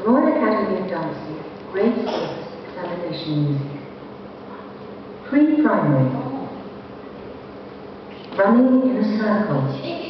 Royal Academy of Dancing, Grade 6, Examination Music. Pre-primary. Running in a circle.